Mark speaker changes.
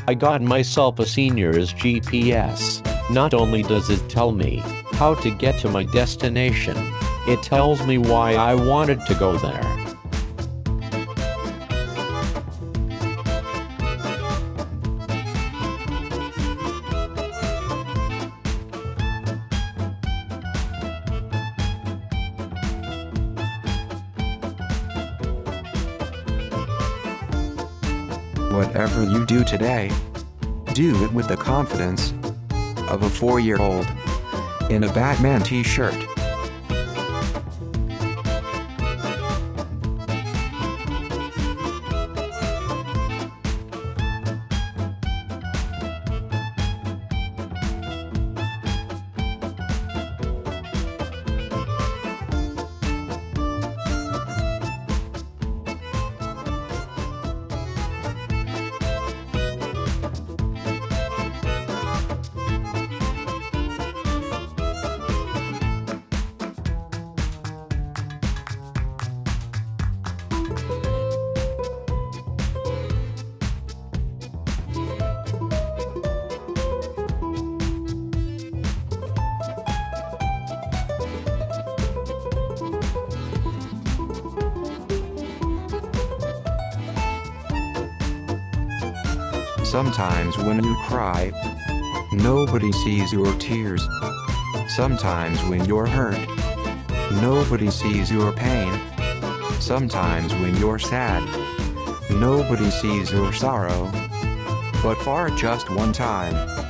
Speaker 1: I got myself a senior's GPS. Not only does it tell me how to get to my destination, it tells me why I wanted to go there.
Speaker 2: Whatever you do today, do it with the confidence of a 4-year-old in a Batman t-shirt. Sometimes when you cry, nobody sees your tears. Sometimes when you're hurt, nobody sees your pain. Sometimes when you're sad, nobody sees your sorrow. But for just one time,